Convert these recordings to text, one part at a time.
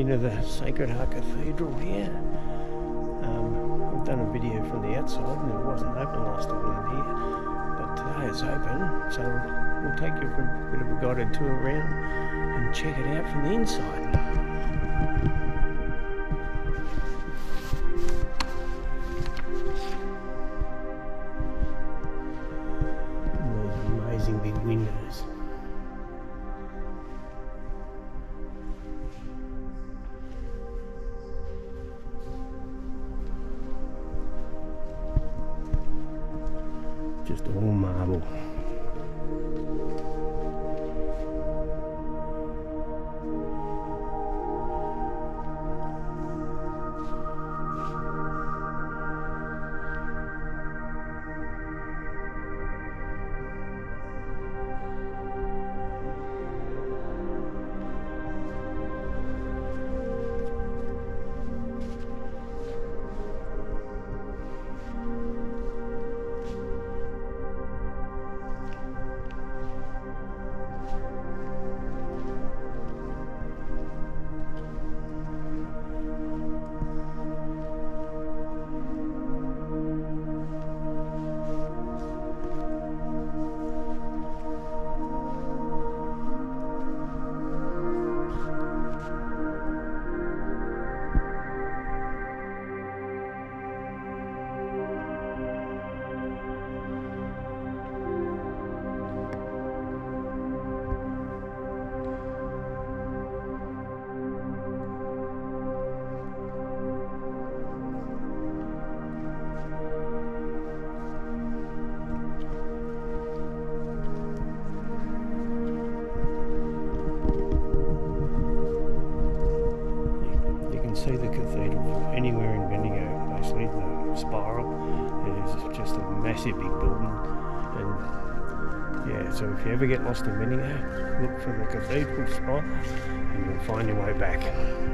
into the Sacred Heart Cathedral here. I've done a video from the outside and it wasn't open last time in here, but today it's open, so we'll take you for a bit of a guided tour around and check it out from the inside. Amazing big windows. Just all marble. See the cathedral anywhere in Bendigo, basically the spiral. It is just a massive big building, and yeah, so if you ever get lost in Bendigo, look for the cathedral spire and you'll find your way back.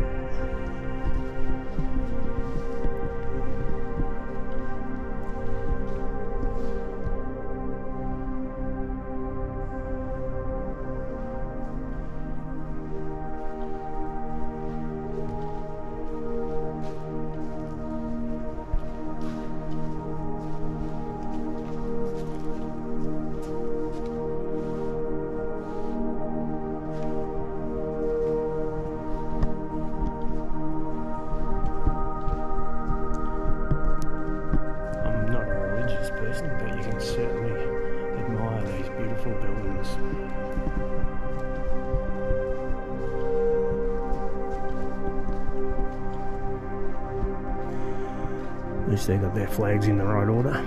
But you can certainly admire these beautiful buildings. At least they got their flags in the right order.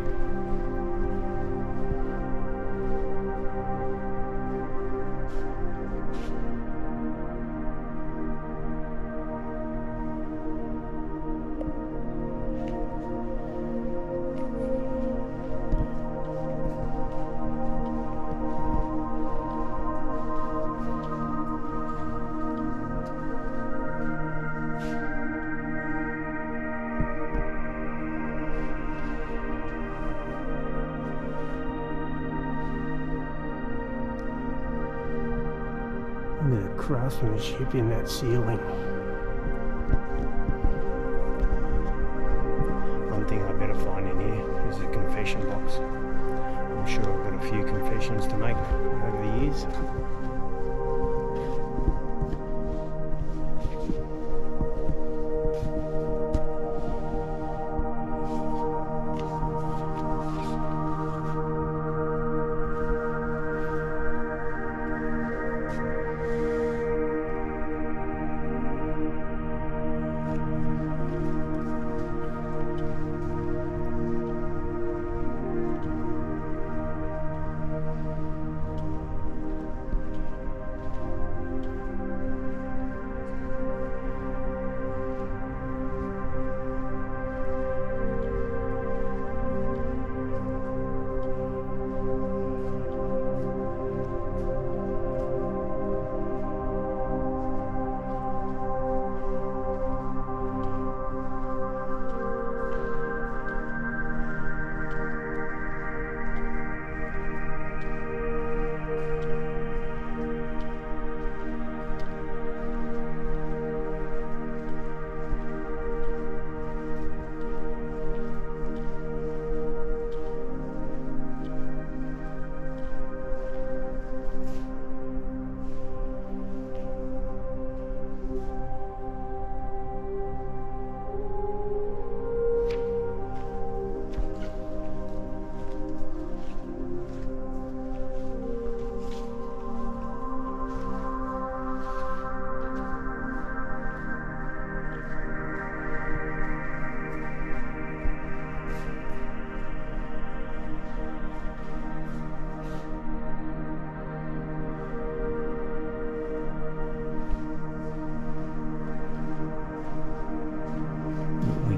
Look at the craftsmanship in that ceiling. One thing I better find in here is a confession box. I'm sure I've got a few confessions to make over the years.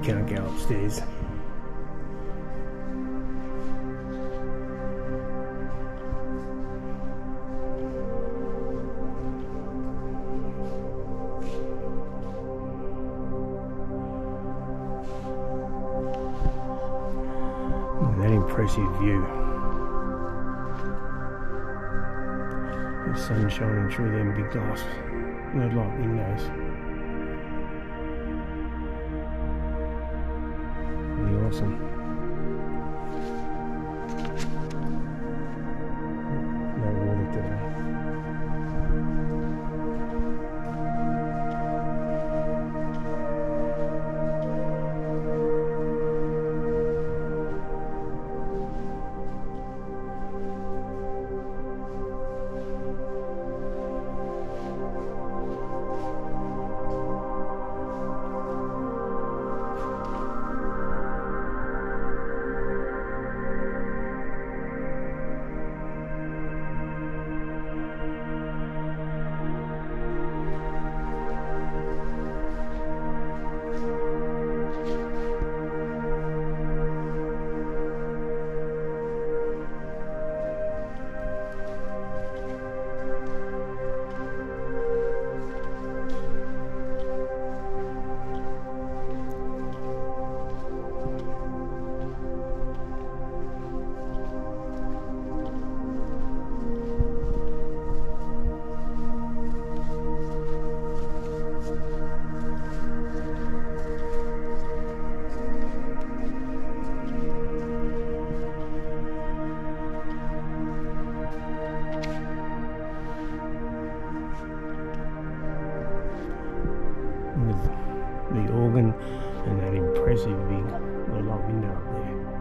can't go upstairs. That impressive view. The sun shining through them big glass red light windows. Really awesome. No water today. With the organ and that impressive big little window up there.